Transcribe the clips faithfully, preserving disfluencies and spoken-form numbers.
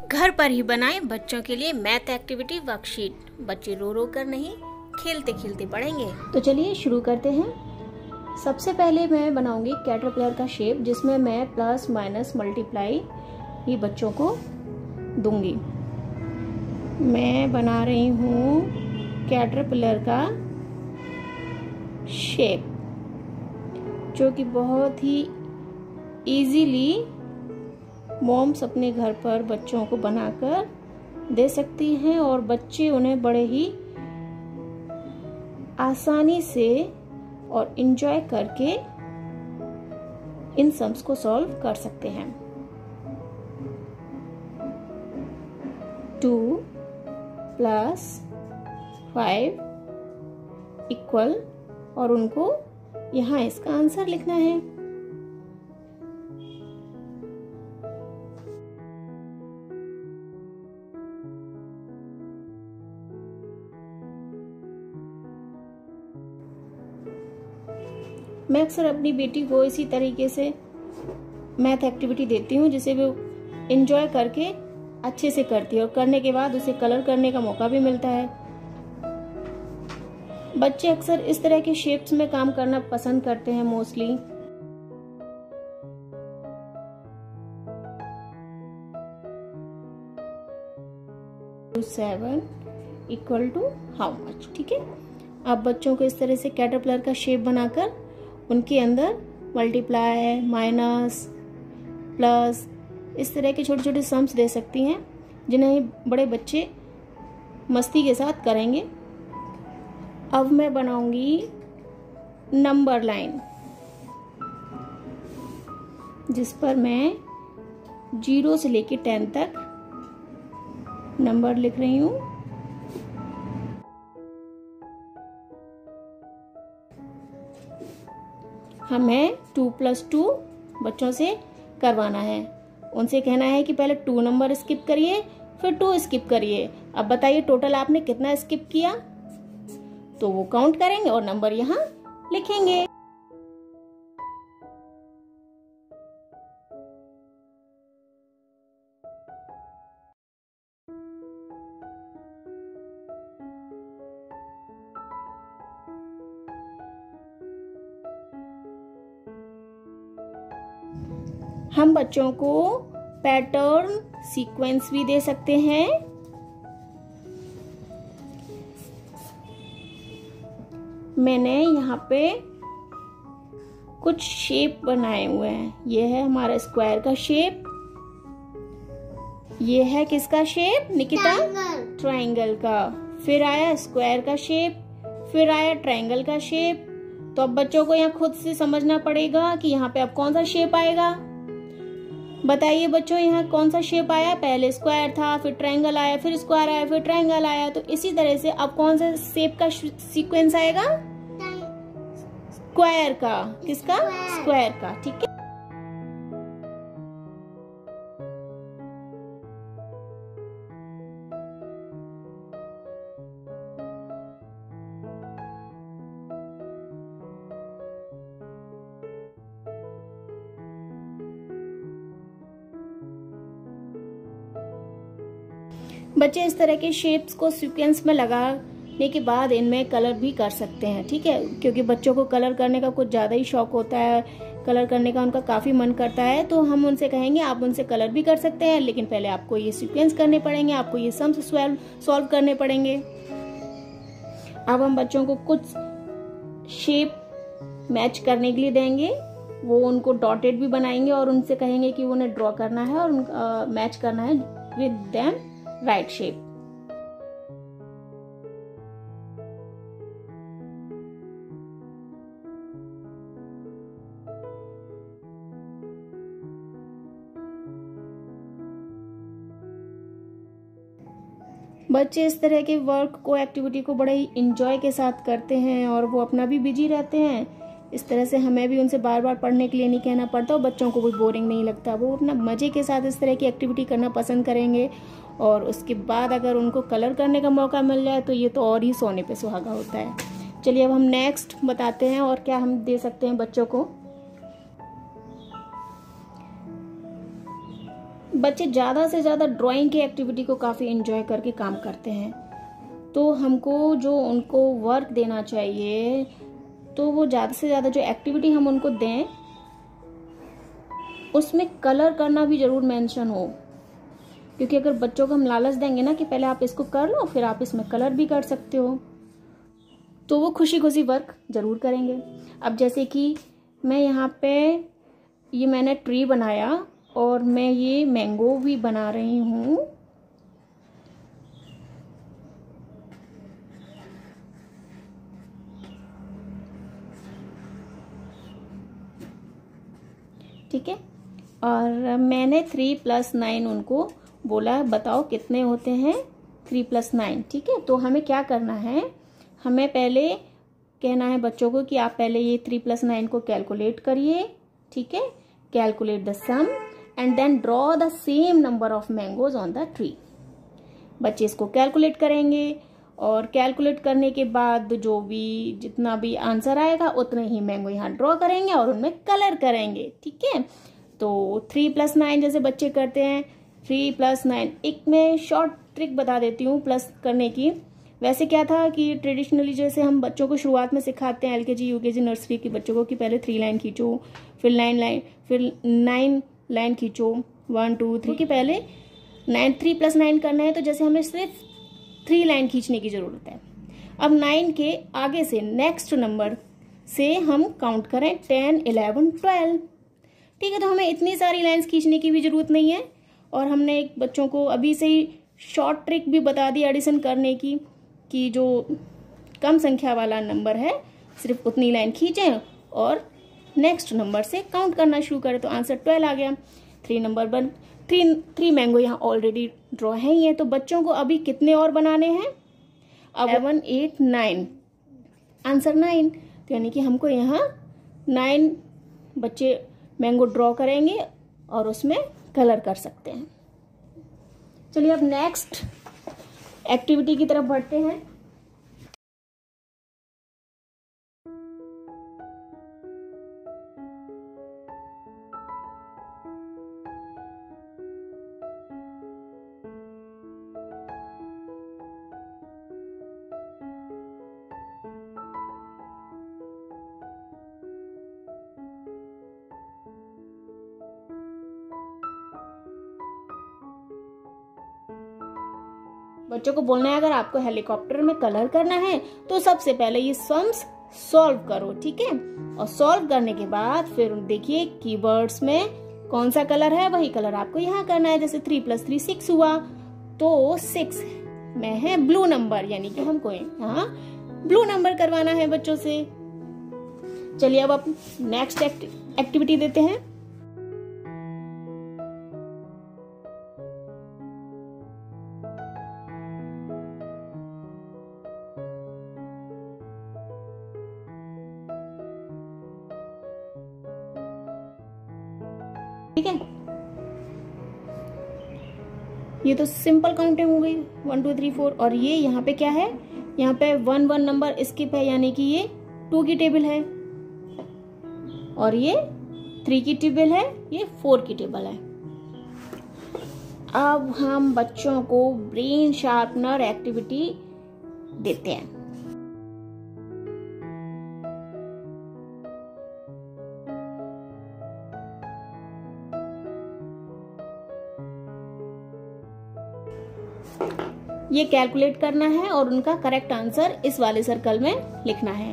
घर पर ही बनाएं बच्चों के लिए मैथ एक्टिविटी वर्कशीट। बच्चे रो रो कर नहीं, खेलते खेलते पढ़ेंगे। तो चलिए शुरू करते हैं। सबसे पहले मैं बनाऊंगी कैटरपिलर का शेप, जिसमें मैं प्लस माइनस मल्टीप्लाई ये बच्चों को दूंगी। मैं बना रही हूँ कैटरपिलर का शेप, जो कि बहुत ही इजीली मॉम्स अपने घर पर बच्चों को बनाकर दे सकती हैं और बच्चे उन्हें बड़े ही आसानी से और इंजॉय करके इन सम्स को सॉल्व कर सकते हैं। टू प्लस फाइव इक्वल, और उनको यहाँ इसका आंसर लिखना है। मैं अक्सर अपनी बेटी को इसी तरीके से मैथ एक्टिविटी देती हूँ, जिसे वो एंजॉय करके अच्छे से करती है और करने के बाद उसे कलर करने का मौका भी मिलता है। बच्चे अक्सर इस तरह के शेप्स में काम करना पसंद करते हैं mostly. Seven equal to how much. ठीक है, आप बच्चों को इस तरह से कैटरपिलर का शेप बनाकर उनके अंदर मल्टीप्लाई, माइनस, प्लस इस तरह के छोटे छोटे सम्स दे सकती हैं, जिन्हें बड़े बच्चे मस्ती के साथ करेंगे। अब मैं बनाऊंगी नंबर लाइन, जिस पर मैं जीरो से लेके टेन तक नंबर लिख रही हूँ। हमें टू प्लस टू बच्चों से करवाना है। उनसे कहना है कि पहले टू नंबर स्किप करिए, फिर टू स्किप करिए। अब बताइए टोटल आपने कितना स्किप किया, तो वो काउंट करेंगे और नंबर यहाँ लिखेंगे। हम बच्चों को पैटर्न सीक्वेंस भी दे सकते हैं। मैंने यहाँ पे कुछ शेप बनाए हुए हैं। ये है हमारा स्क्वायर का शेप। ये है किसका शेप निकिता? ट्रायंगल का। फिर आया स्क्वायर का शेप, फिर आया ट्रायंगल का शेप। तो अब बच्चों को यहाँ खुद से समझना पड़ेगा कि यहाँ पे अब कौन सा शेप आएगा। बताइए बच्चों, यहाँ कौन सा शेप आया? पहले स्क्वायर था, फिर ट्रायंगल आया, फिर स्क्वायर आया, फिर ट्रायंगल आया। तो इसी तरह से अब कौन सा शेप का सीक्वेंस आएगा? स्क्वायर का। किसका? स्क्वायर का। ठीक है, बच्चे इस तरह के शेप्स को सीक्वेंस में लगाने के बाद इनमें कलर भी कर सकते हैं। ठीक है, क्योंकि बच्चों को कलर करने का कुछ ज़्यादा ही शौक होता है, कलर करने का उनका काफ़ी मन करता है। तो हम उनसे कहेंगे आप उनसे कलर भी कर सकते हैं, लेकिन पहले आपको ये सीक्वेंस करने पड़ेंगे, आपको ये सम्स सॉल्व करने पड़ेंगे। अब हम बच्चों को कुछ शेप मैच करने के लिए देंगे। वो उनको डॉटेड भी बनाएंगे और उनसे कहेंगे कि उन्हें ड्रॉ करना है और उनका मैच करना है विद देम राइट शेप। बच्चे इस तरह के वर्क को, एक्टिविटी को बड़े ही इंजॉय के साथ करते हैं और वो अपना भी बिजी रहते हैं। इस तरह से हमें भी उनसे बार बार पढ़ने के लिए नहीं कहना पड़ता और बच्चों को भी बोरिंग नहीं लगता। वो अपना मजे के साथ इस तरह की एक्टिविटी करना पसंद करेंगे और उसके बाद अगर उनको कलर करने का मौका मिल जाए तो ये तो और ही सोने पे सुहागा होता है। चलिए अब हम नेक्स्ट बताते हैं और क्या हम दे सकते हैं बच्चों को। बच्चे ज़्यादा से ज़्यादा ड्राइंग की एक्टिविटी को काफ़ी एंजॉय करके काम करते हैं, तो हमको जो उनको वर्क देना चाहिए तो वो ज़्यादा से ज़्यादा जो एक्टिविटी हम उनको दें उसमें कलर करना भी ज़रूर मेंशन हो, क्योंकि अगर बच्चों को हम लालच देंगे ना कि पहले आप इसको कर लो फिर आप इसमें कलर भी कर सकते हो, तो वो खुशी खुशी वर्क ज़रूर करेंगे। अब जैसे कि मैं यहाँ पे ये मैंने ट्री बनाया और मैं ये मैंगो भी बना रही हूँ। ठीक है, और मैंने थ्री प्लस नाइन उनको बोला बताओ कितने होते हैं थ्री प्लस नाइन। ठीक है, तो हमें क्या करना है, हमें पहले कहना है बच्चों को कि आप पहले ये थ्री प्लस नाइन को कैलकुलेट करिए। ठीक है, calculate the sum and then draw the same number of mangoes on the tree. बच्चे इसको कैलकुलेट करेंगे और कैलकुलेट करने के बाद जो भी जितना भी आंसर आएगा उतने ही मैंगो यहाँ ड्रॉ करेंगे और उनमें कलर करेंगे। ठीक है, तो थ्री प्लस नाइन जैसे बच्चे करते हैं, थ्री प्लस नाइन, एक मैं शॉर्ट ट्रिक बता देती हूँ प्लस करने की। वैसे क्या था कि ट्रेडिशनली जैसे हम बच्चों को शुरुआत में सिखाते हैं एलकेजी यूकेजी नर्सरी के बच्चों को कि पहले थ्री लाइन खींचो, फिर नाइन लाइन, फिर नाइन लाइन खींचो, वन टू थ्री के पहले नाइन थ्री प्लस नाइन करना है तो जैसे हमें सिर्फ थ्री लाइन खींचने की जरूरत है। अब नाइन के आगे से नेक्स्ट नंबर से हम काउंट करें टेन इलेवन ट्वेल्व। ठीक है, तो हमें इतनी सारी लाइन्स खींचने की भी जरूरत नहीं है और हमने एक बच्चों को अभी से ही शॉर्ट ट्रिक भी बता दी एडिशन करने की कि जो कम संख्या वाला नंबर है सिर्फ उतनी लाइन खींचें और नेक्स्ट नंबर से काउंट करना शुरू करें, तो आंसर ट्वेल्व आ गया। थ्री नंबर बन थ्री थ्री मैंगो यहाँ ऑलरेडी ड्रॉ है ही है, तो बच्चों को अभी कितने और बनाने हैं, अब seven eight nine, answer nine, तो यानी कि हमको यहाँ नाइन बच्चे मैंगो ड्रॉ करेंगे और उसमें कलर कर सकते हैं। चलिए अब नेक्स्ट एक्टिविटी की तरफ बढ़ते हैं। बच्चों को बोलना है अगर आपको हेलीकॉप्टर में कलर करना है तो सबसे पहले ये सम्स सॉल्व करो। ठीक है, और सॉल्व करने के बाद फिर देखिए कीवर्ड्स में कौन सा कलर है वही कलर आपको यहाँ करना है। जैसे थ्री प्लस थ्री सिक्स हुआ तो सिक्स में है ब्लू नंबर, यानी कि हमको यहाँ ब्लू नंबर करवाना है बच्चों से। चलिए अब आप नेक्स्ट एक्टिविटी देते हैं। ठीक है, ये तो सिंपल काउंटिंग हो गई वन टू थ्री फोर, और ये यहाँ पे क्या है, यहाँ पे वन वन नंबर स्किप है यानी कि ये टू की टेबल है, और ये थ्री की टेबल है, ये फोर की टेबल है। अब हम बच्चों को ब्रेन शार्पनर एक्टिविटी देते हैं। ये कैलकुलेट करना है और उनका करेक्ट आंसर इस वाले सर्कल में लिखना है।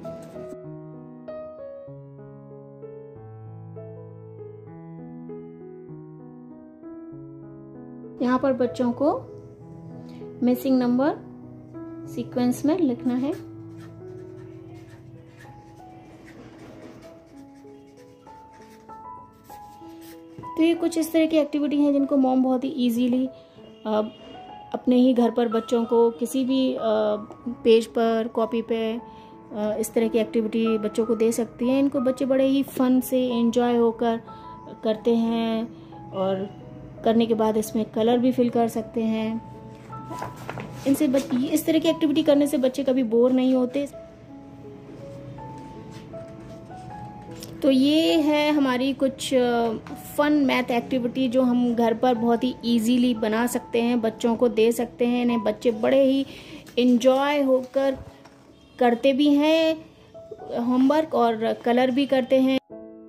यहाँ पर बच्चों को मिसिंग नंबर सीक्वेंस में लिखना है। तो ये कुछ इस तरह की एक्टिविटी हैं जिनको मॉम बहुत ही इजीली अपने ही घर पर बच्चों को किसी भी पेज पर कॉपी पे इस तरह की एक्टिविटी बच्चों को दे सकती हैं। इनको बच्चे बड़े ही फन से एंजॉय होकर करते हैं और करने के बाद इसमें कलर भी फिल कर सकते हैं। इनसे बच्चे इस तरह की एक्टिविटी करने से बच्चे कभी बोर नहीं होते। तो ये है हमारी कुछ फन मैथ एक्टिविटी जो हम घर पर बहुत ही इजीली बना सकते हैं, बच्चों को दे सकते हैं। इन्हें बच्चे बड़े ही इंजॉय होकर करते भी हैं होमवर्क और कलर भी करते हैं।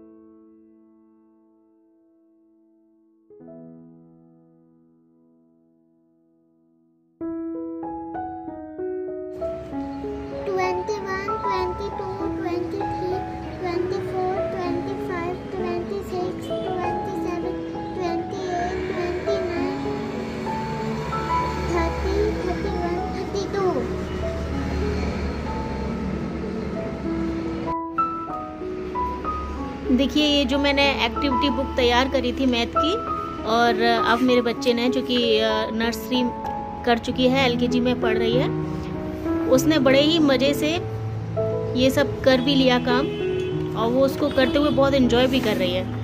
देखिए ये जो मैंने एक्टिविटी बुक तैयार करी थी मैथ की, और अब मेरे बच्चे ने, जो कि नर्सरी कर चुकी है, एलकेजी में पढ़ रही है, उसने बड़े ही मज़े से ये सब कर भी लिया काम, और वो उसको करते हुए बहुत एंजॉय भी कर रही है।